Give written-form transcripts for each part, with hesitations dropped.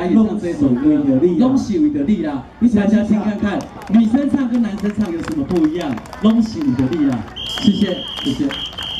演唱这首歌，拢是为着你啦！你大家听看看，女生唱跟男生唱有什么不一样？拢是为着你啦！谢谢，谢谢。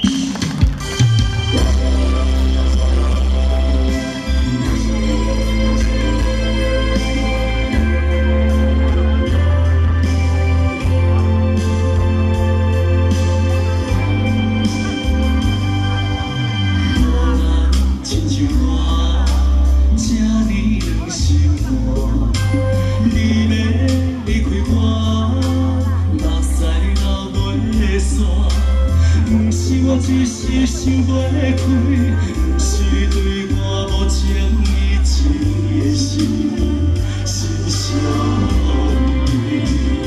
只是想袂开，不是对我无情意，一个心伤悲。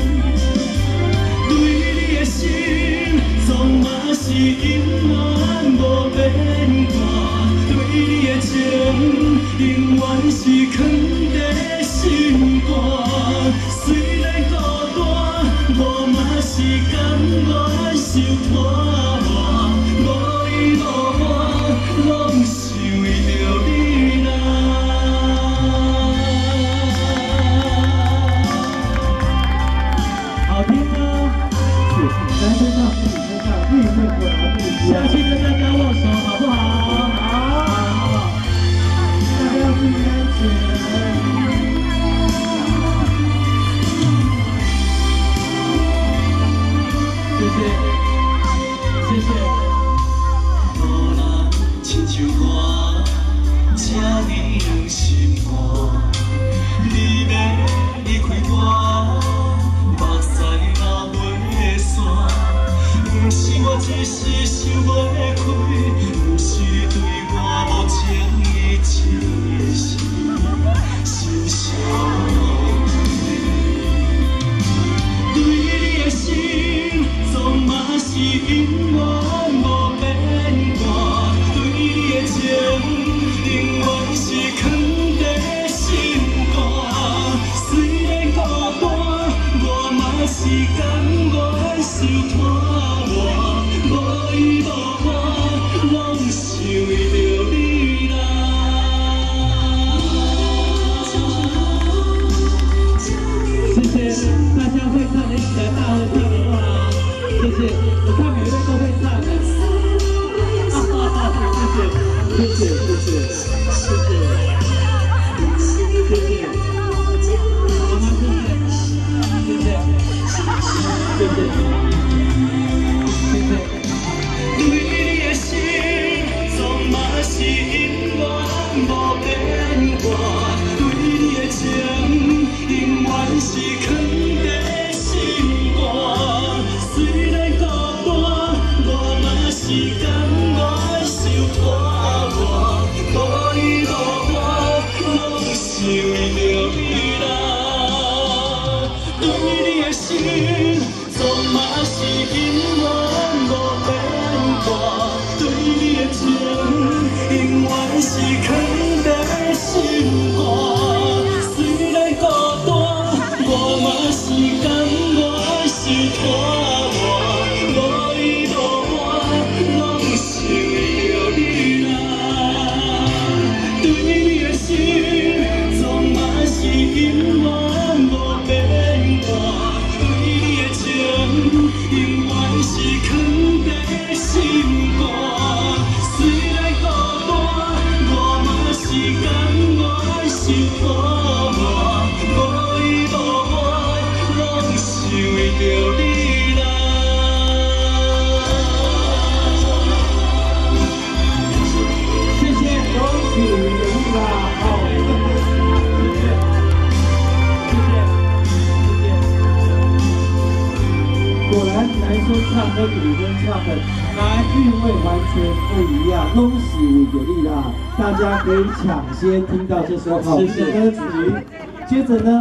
对你的心，总嘛是永远无变卦。对你的情，永远是藏在心肝。虽然孤单，我嘛是甘愿受拖。 拢是为着你啦！ 好听吗？男生唱，女生唱，绿色果然不一样。下去跟大家握手，好不好？好。大家要注意安全。谢谢，谢谢。 亲像我这呢软心肝，你要离开我，目屎也袂散。不是我只是想袂开，不是对我无情意，一个心伤悲。对你的心，总嘛是永远无变卦。 情永远是藏在心肝，虽然孤单，我嘛是甘愿受拖磨，无依无靠，拢是为着你啦。 谢谢大家会唱的，一起来大合唱的话，谢谢。我看每位都会唱的。 谢谢，谢谢，谢谢，谢谢，妈妈谢谢，谢谢，谢谢，谢谢。 对你的心，总嘛是永远无变卦。对你的情，永远是藏在心肝。虽然孤单，我嘛是甘愿受拖。 是为着你啦，对你的心，总嘛是永远无变卦。对你的情，永远是藏在心肝。虽然孤单，我嘛是甘愿受拖磨，无依无靠，拢是为着你啦。对你的心。 是永远无变卦，对你的情，永远是藏在心肝。虽然孤单，我嘛是甘愿受拖磨，无依无靠，拢是为着你啦。 谢谢，恭喜为着你啦！好。 果然，男生唱跟女生唱的韵味完全不一样，拢是为着你啦！大家可以抢先听到这首好听的歌曲。接着呢？